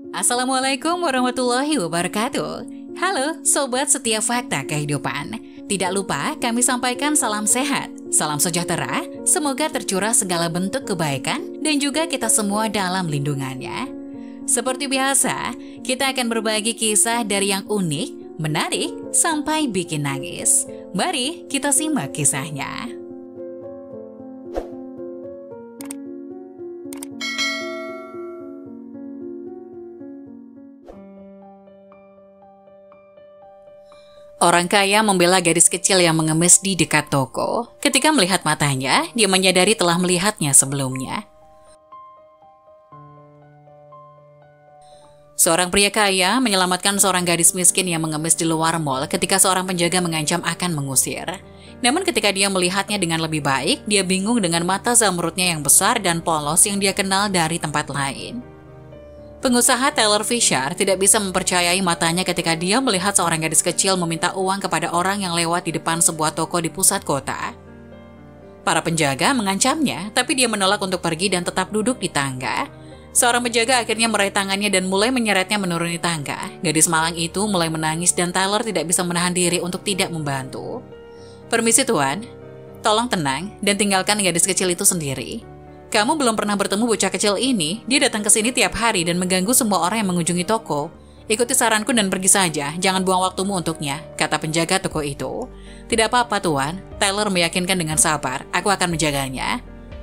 Assalamualaikum warahmatullahi wabarakatuh. Halo Sobat Setiap Fakta Kehidupan. Tidak lupa kami sampaikan salam sehat, salam sejahtera, semoga tercurah segala bentuk kebaikan dan juga kita semua dalam lindungannya. Seperti biasa, kita akan berbagi kisah dari yang unik, menarik, sampai bikin nangis. Mari kita simak kisahnya. Orang kaya membela gadis kecil yang mengemis di dekat toko. Ketika melihat matanya, dia menyadari telah melihatnya sebelumnya. Seorang pria kaya menyelamatkan seorang gadis miskin yang mengemis di luar mal ketika seorang penjaga mengancam akan mengusir. Namun ketika dia melihatnya dengan lebih baik, dia bingung dengan mata zamrudnya yang besar dan polos yang dia kenal dari tempat lain. Pengusaha Taylor Fisher tidak bisa mempercayai matanya ketika dia melihat seorang gadis kecil meminta uang kepada orang yang lewat di depan sebuah toko di pusat kota. Para penjaga mengancamnya, tapi dia menolak untuk pergi dan tetap duduk di tangga. Seorang penjaga akhirnya meraih tangannya dan mulai menyeretnya menuruni tangga. Gadis malang itu mulai menangis dan Taylor tidak bisa menahan diri untuk tidak membantu. "Permisi tuan, tolong tenang dan tinggalkan gadis kecil itu sendiri. Kamu belum pernah bertemu bocah kecil ini, dia datang ke sini tiap hari dan mengganggu semua orang yang mengunjungi toko. Ikuti saranku dan pergi saja, jangan buang waktumu untuknya," kata penjaga toko itu. "Tidak apa-apa tuan," Taylor meyakinkan dengan sabar, "aku akan menjaganya."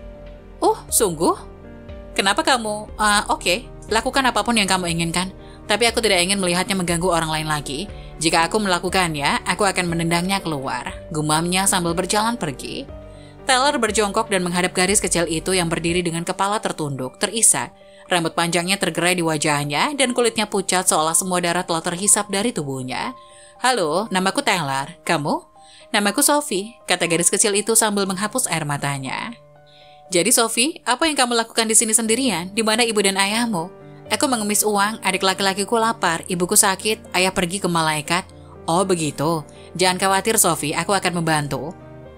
Sungguh? Kenapa kamu? Oke, lakukan apapun yang kamu inginkan, tapi aku tidak ingin melihatnya mengganggu orang lain lagi. Jika aku melakukannya, aku akan menendangnya keluar, gumamnya sambil berjalan pergi. Taylor berjongkok dan menghadap gadis kecil itu yang berdiri dengan kepala tertunduk, terisak. Rambut panjangnya tergerai di wajahnya dan kulitnya pucat seolah semua darah telah terhisap dari tubuhnya. "Halo, namaku Taylor. Kamu?" "Namaku Sophie," kata gadis kecil itu sambil menghapus air matanya. "Jadi Sophie, apa yang kamu lakukan di sini sendirian? Di mana ibu dan ayahmu?" "Aku mengemis uang, adik laki-lakiku lapar, ibuku sakit, ayah pergi ke malaikat." "Oh begitu. Jangan khawatir Sophie, aku akan membantu."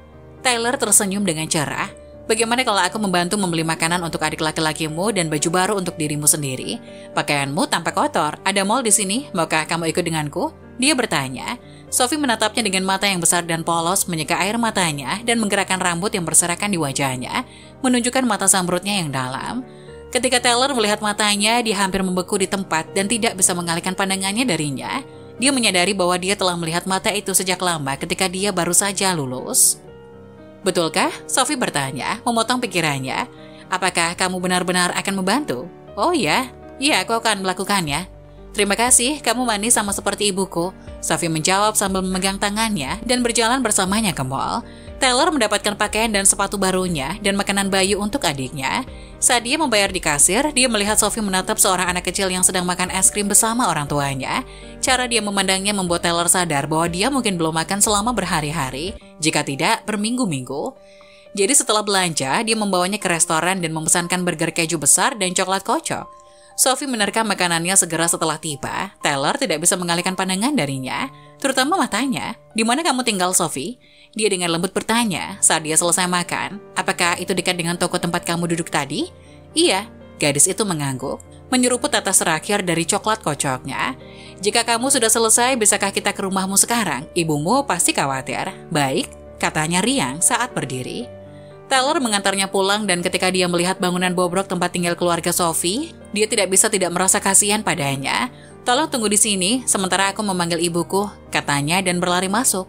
Taylor tersenyum dengan cerah. "Bagaimana kalau aku membantu membeli makanan untuk adik laki-lakimu dan baju baru untuk dirimu sendiri? Pakaianmu tampak kotor. Ada mall di sini, maukah kamu ikut denganku?" Dia bertanya. Sophie menatapnya dengan mata yang besar dan polos, menyeka air matanya dan menggerakkan rambut yang berserakan di wajahnya, menunjukkan mata zamrudnya yang dalam. Ketika Taylor melihat matanya, dia hampir membeku di tempat dan tidak bisa mengalihkan pandangannya darinya. Dia menyadari bahwa dia telah melihat mata itu sejak lama ketika dia baru saja lulus. "Betulkah?" Sophie bertanya, memotong pikirannya. "Apakah kamu benar-benar akan membantu?" "Oh ya, aku akan melakukannya." "Terima kasih, kamu manis sama seperti ibuku," Sophie menjawab sambil memegang tangannya dan berjalan bersamanya ke mall. Taylor mendapatkan pakaian dan sepatu barunya dan makanan bayi untuk adiknya. Saat dia membayar di kasir, dia melihat Sophie menatap seorang anak kecil yang sedang makan es krim bersama orang tuanya. Cara dia memandangnya membuat Taylor sadar bahwa dia mungkin belum makan selama berhari-hari, jika tidak berminggu-minggu. Jadi setelah belanja, dia membawanya ke restoran dan memesankan burger keju besar dan coklat kocok. Sophie menerkam makanannya segera setelah tiba. Taylor tidak bisa mengalihkan pandangan darinya, terutama matanya. "Di mana kamu tinggal, Sophie?" Dia dengan lembut bertanya saat dia selesai makan. "Apakah itu dekat dengan toko tempat kamu duduk tadi?" "Iya," gadis itu mengangguk, menyeruput tetes terakhir dari coklat kocoknya. "Jika kamu sudah selesai, bisakah kita ke rumahmu sekarang? Ibumu pasti khawatir." "Baik," katanya riang saat berdiri. Taylor mengantarnya pulang dan ketika dia melihat bangunan bobrok tempat tinggal keluarga Sophie, dia tidak bisa tidak merasa kasihan padanya. "Tolong tunggu di sini, sementara aku memanggil ibuku," katanya dan berlari masuk.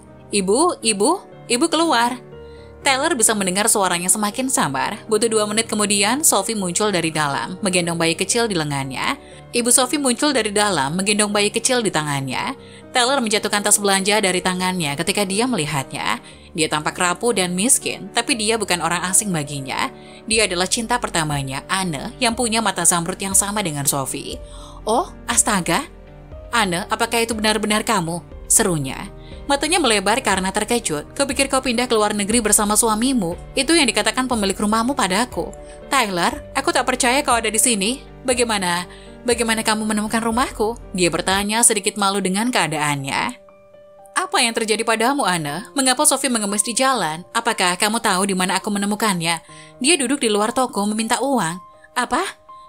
Ibu keluar." Taylor bisa mendengar suaranya semakin samar. Butuh 2 menit kemudian, Sophie muncul dari dalam, menggendong bayi kecil di lengannya. Ibu Sophie muncul dari dalam, menggendong bayi kecil di tangannya. Taylor menjatuhkan tas belanja dari tangannya ketika dia melihatnya. Dia tampak rapuh dan miskin, tapi dia bukan orang asing baginya. Dia adalah cinta pertamanya, Anne, yang punya mata zamrud yang sama dengan Sophie. "Oh, astaga! Anne, apakah itu benar-benar kamu?" serunya. Matanya melebar karena terkejut. "Kupikir kau pindah ke luar negeri bersama suamimu. Itu yang dikatakan pemilik rumahmu padaku." "Taylor, aku tak percaya kau ada di sini. Bagaimana kamu menemukan rumahku?" Dia bertanya sedikit malu dengan keadaannya. "Apa yang terjadi padamu, Anne? Mengapa Sophie mengemis di jalan? Apakah kamu tahu di mana aku menemukannya? Dia duduk di luar toko meminta uang." "Apa?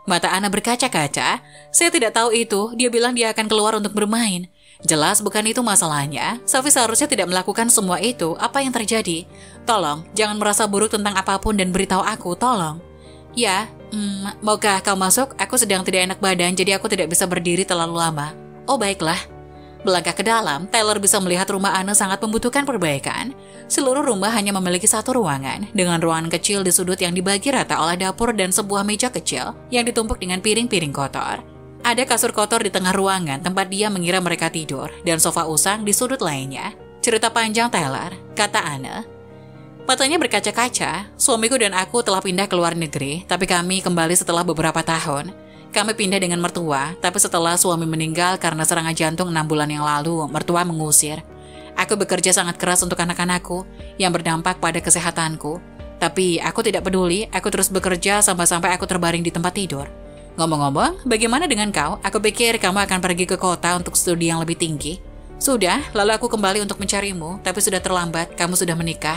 Mata Anna berkaca-kaca. Saya tidak tahu itu, dia bilang dia akan keluar untuk bermain. Jelas bukan itu masalahnya. Sophie seharusnya tidak melakukan semua itu. Apa yang terjadi? Tolong, jangan merasa buruk tentang apapun dan beritahu aku, tolong. Ya, maukah kau masuk? Aku sedang tidak enak badan, jadi aku tidak bisa berdiri terlalu lama. Oh baiklah. Melangkah ke dalam, Tyler bisa melihat rumah Anna sangat membutuhkan perbaikan. Seluruh rumah hanya memiliki satu ruangan, dengan ruangan kecil di sudut yang dibagi rata oleh dapur dan sebuah meja kecil yang ditumpuk dengan piring-piring kotor. Ada kasur kotor di tengah ruangan tempat dia mengira mereka tidur, dan sofa usang di sudut lainnya. Cerita panjang Tyler, kata Anna. Matanya berkaca-kaca. Suamiku dan aku telah pindah ke luar negeri, tapi kami kembali setelah beberapa tahun. Kami pindah dengan mertua, tapi setelah suami meninggal karena serangan jantung 6 bulan yang lalu, mertua mengusir. Aku bekerja sangat keras untuk anak-anakku, yang berdampak pada kesehatanku. Tapi aku tidak peduli, aku terus bekerja sampai aku terbaring di tempat tidur. Ngomong-ngomong, bagaimana dengan kau? Aku pikir kamu akan pergi ke kota untuk studi yang lebih tinggi. Sudah, lalu aku kembali untuk mencarimu, tapi sudah terlambat, kamu sudah menikah.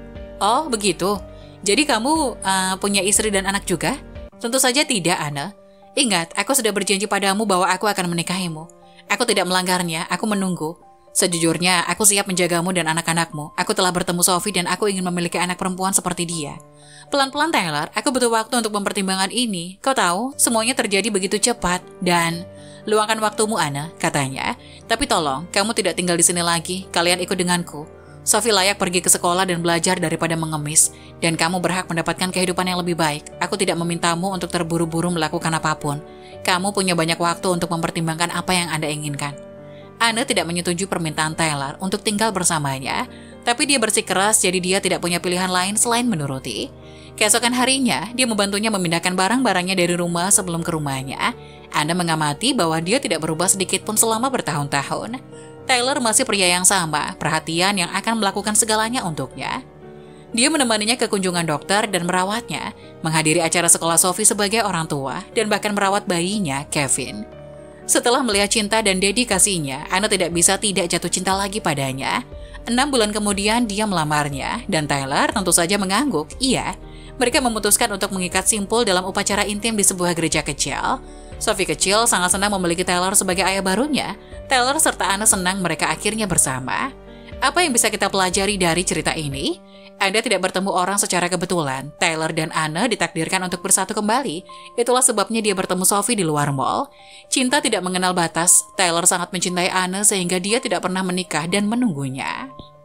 Oh, begitu. Jadi kamu punya istri dan anak juga? Tentu saja tidak, Anna. Ingat, aku sudah berjanji padamu bahwa aku akan menikahimu. Aku tidak melanggarnya, aku menunggu. Sejujurnya, aku siap menjagamu dan anak-anakmu. Aku telah bertemu Sophie dan aku ingin memiliki anak perempuan seperti dia. Pelan-pelan Tyler, aku butuh waktu untuk mempertimbangkan ini. Kau tahu, semuanya terjadi begitu cepat. Dan, luangkan waktumu Anna, katanya. Tapi tolong, kamu tidak tinggal di sini lagi. Kalian ikut denganku. Sophie layak pergi ke sekolah dan belajar daripada mengemis. Dan kamu berhak mendapatkan kehidupan yang lebih baik. Aku tidak memintamu untuk terburu-buru melakukan apapun. Kamu punya banyak waktu untuk mempertimbangkan apa yang Anda inginkan. Anna tidak menyetujui permintaan Tyler untuk tinggal bersamanya. Tapi dia bersikeras jadi dia tidak punya pilihan lain selain menuruti. Keesokan harinya, dia membantunya memindahkan barang-barangnya dari rumah sebelum ke rumahnya. Anda mengamati bahwa dia tidak berubah sedikit pun selama bertahun-tahun. Tyler masih pria yang sama, perhatian yang akan melakukan segalanya untuknya. Dia menemaninya ke kunjungan dokter dan merawatnya, menghadiri acara sekolah Sophie sebagai orang tua, dan bahkan merawat bayinya, Kevin. Setelah melihat cinta dan dedikasinya, Anna tidak bisa tidak jatuh cinta lagi padanya. 6 bulan kemudian dia melamarnya, dan Tyler tentu saja mengangguk, iya. Mereka memutuskan untuk mengikat simpul dalam upacara intim di sebuah gereja kecil. Sophie kecil sangat senang memiliki Tyler sebagai ayah barunya. Tyler serta Anna senang mereka akhirnya bersama. Apa yang bisa kita pelajari dari cerita ini? Anda tidak bertemu orang secara kebetulan. Tyler dan Anna ditakdirkan untuk bersatu kembali. Itulah sebabnya dia bertemu Sophie di luar mall. Cinta tidak mengenal batas. Tyler sangat mencintai Anna sehingga dia tidak pernah menikah dan menunggunya.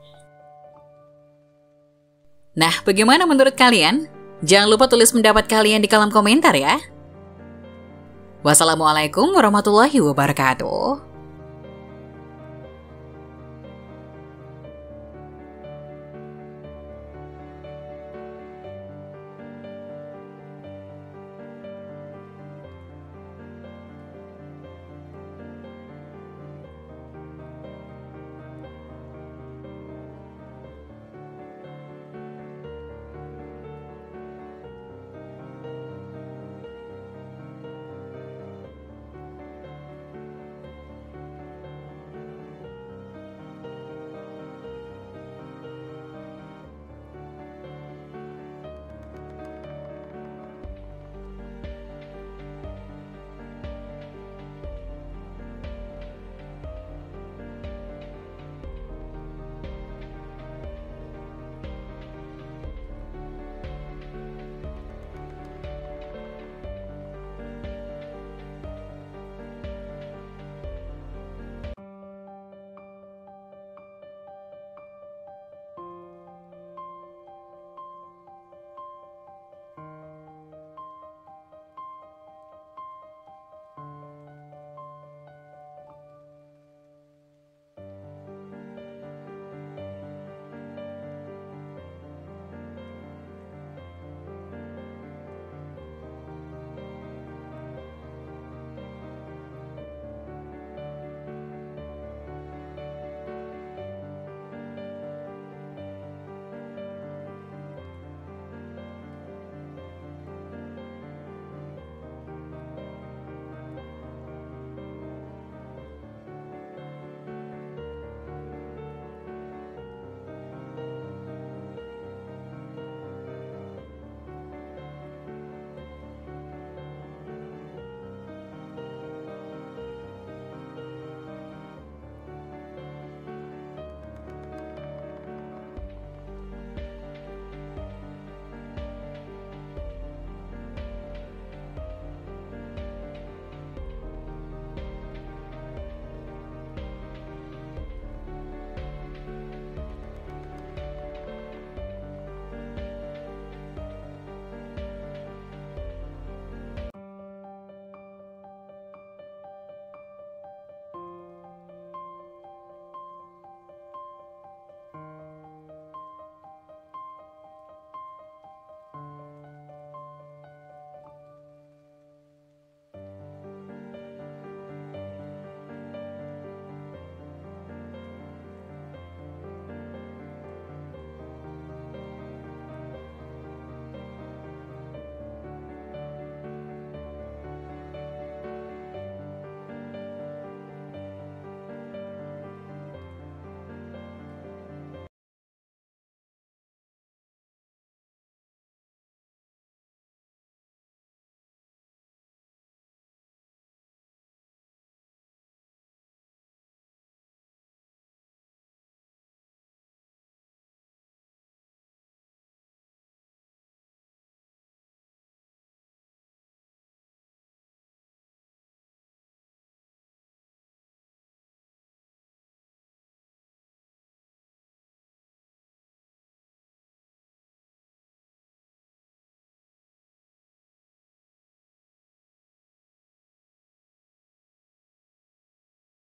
Nah, bagaimana menurut kalian? Jangan lupa tulis pendapat kalian di kolom komentar ya. Wassalamualaikum warahmatullahi wabarakatuh.